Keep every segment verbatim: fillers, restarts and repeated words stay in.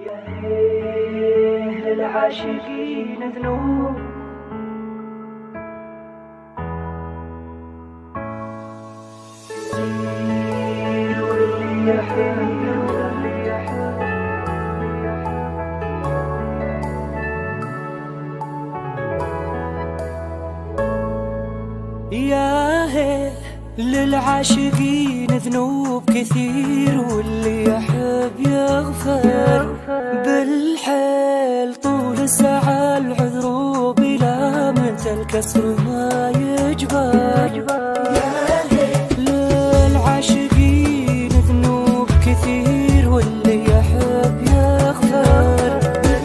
العاشقين ذنوب واللي يحب واللي يحب يا هي للعاشقين ذنوب كثير واللي يحب يغفر بالحيل طول الساعة العذر بلا متى الكسر ما يجبر للعاشقين ذنوب كثير واللي يحب يغفر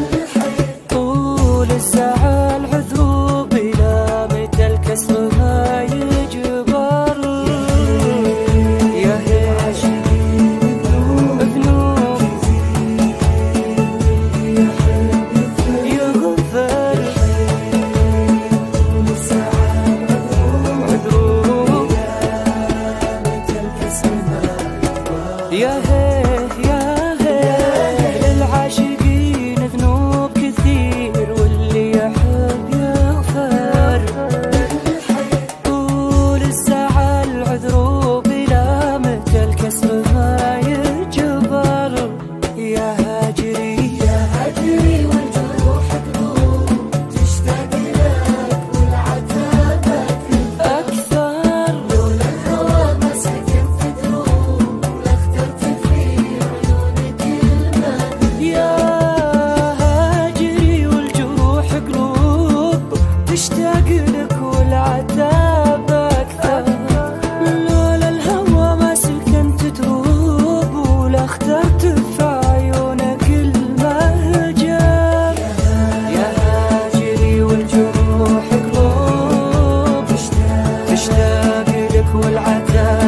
طول الساعة العذر بلا متى الكسر ما يجبر يا هي يا هي يا هي للعاشقين ذنوب كثير واللي يحب يغفر طول الساعة العذر بلا متى الكسر ما يجبر يا هاجري يا هاجري والجروح قلوب تشتاق لك والعتابك أكثر لولا الهوى ما سكنت دروب ولا اخترت في عيونك الماء يا هاجري والجروح قلوب تشتاق لك والعتاب أكثر لولا الهوى ما سكنت دروب ولا اخترت في عيونك المهجر يا هاجري والجروح قلوب تشتاق لك والعتاب